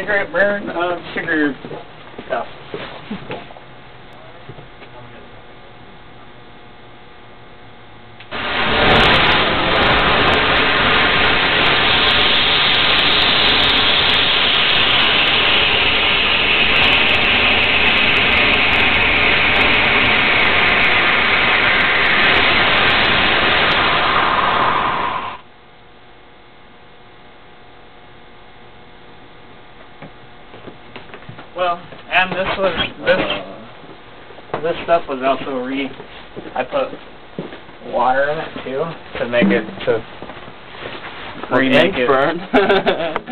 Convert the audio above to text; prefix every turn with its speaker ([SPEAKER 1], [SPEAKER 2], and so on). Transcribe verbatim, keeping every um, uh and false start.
[SPEAKER 1] cigarette burn of sugar stuff. Well, and this was this this stuff was also re. I put water in it too to make it to remake it.
[SPEAKER 2] Burn.